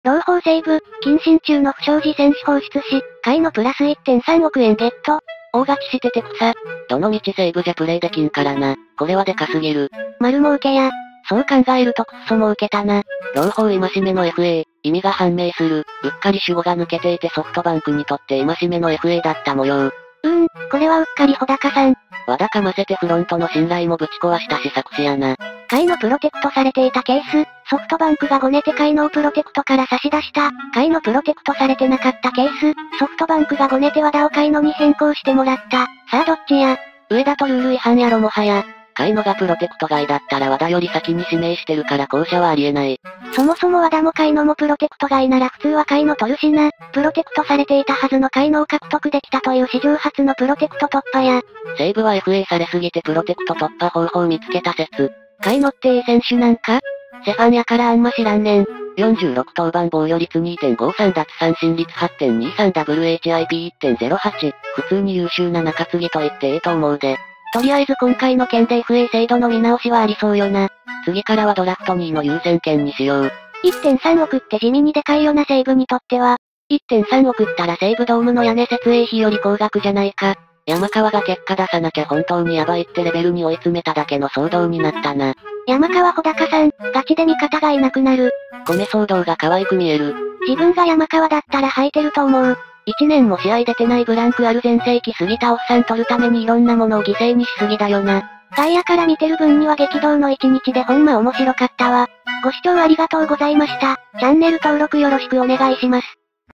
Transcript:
朗報セーブ、謹慎中の不祥事選手放出し、甲斐野プラス 1.3 億円ゲット。 大勝ちしてて草。どの道セーブじゃプレイできんからな。これはでかすぎる。 丸儲けや。 そう考えるとクソ儲けたな。朗報戒めの FA、意味が判明する。うっかり主語が抜けていてソフトバンクにとって戒めの FA だった模様。 これはうっかり穂高さん。 わだかませてフロントの信頼もぶち壊したし作詞やな。 甲斐野プロテクトされていたケース、ソフトバンクがごねて甲斐野をプロテクトから差し出した。甲斐野プロテクトされてなかったケース、ソフトバンクがごねて和田を甲斐野に変更してもらった。さあどっちや。 上田とルール違反やろもはや。甲斐野がプロテクト外だったら和田より先に指名してるから後者はありえない。 そもそも和田も甲斐野もプロテクト外なら普通は甲斐野取るしな。プロテクトされていたはずの甲斐野を獲得できたという史上初のプロテクト突破や。 西武は FA されすぎてプロテクト突破方法見つけた説。甲斐野っていい選手なんか？セファンやからあんま知らんねん。46登板防御率 2.53 奪三振率 8.23 WHIP1.08。普通に優秀な中継ぎと言っていいと思うで。とりあえず今回の件で FA 制度の見直しはありそうよな。次からはドラフト2位の優先権にしよう。 1.3 億って地味にでかいよな西武にとっては。 1.3 億ったら西武ドームの屋根設営費より高額じゃないか。山川が結果出さなきゃ本当にヤバいってレベルに追い詰めただけの騒動になったな。 山川穂高さん、ガチで味方がいなくなる。 米騒動が可愛く見える。 自分が山川だったら吐いてると思う。 1年も試合出てないブランクある全盛期過ぎたおっさん取るためにいろんなものを犠牲にしすぎだよな。 外野から見てる分には激動の一日でほんま面白かったわ。ご視聴ありがとうございました。チャンネル登録よろしくお願いします。